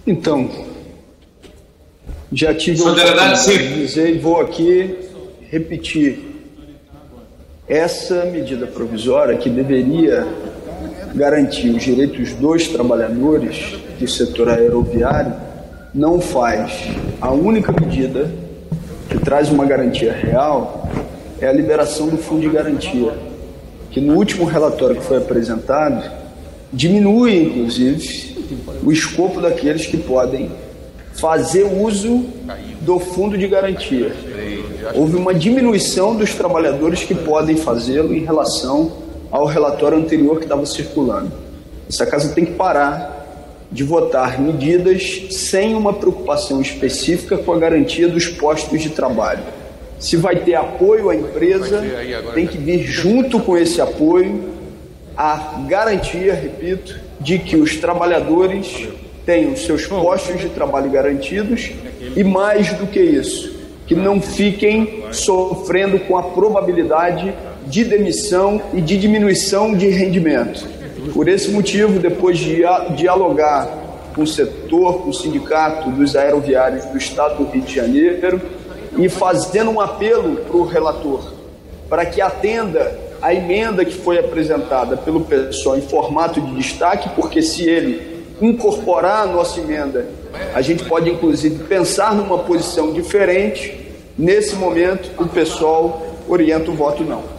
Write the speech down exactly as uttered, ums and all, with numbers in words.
Então, já tive a oportunidade de dizer e vou aqui repetir. Essa medida provisória que deveria garantir os direitos dos trabalhadores do setor aeroviário não faz. A única medida que traz uma garantia real é a liberação do fundo de garantia, que no último relatório que foi apresentado diminui, inclusive, o escopo daqueles que podem fazer uso do fundo de garantia. Houve uma diminuição dos trabalhadores que podem fazê-lo em relação ao relatório anterior que estava circulando. Essa casa tem que parar de votar medidas sem uma preocupação específica com a garantia dos postos de trabalho. Se vai ter apoio à empresa, tem que vir junto com esse apoio a garantia, repito, de que os trabalhadores tenham seus postos de trabalho garantidos e, mais do que isso, que não fiquem sofrendo com a probabilidade de demissão e de diminuição de rendimento. Por esse motivo, depois de dialogar com o setor, com o sindicato dos aeroviários do Estado do Rio de Janeiro e fazendo um apelo para o relator para que atenda a emenda que foi apresentada pelo pessoal em formato de destaque, porque se ele incorporar a nossa emenda, a gente pode inclusive pensar numa posição diferente. Nesse momento, o pessoal orienta o voto não.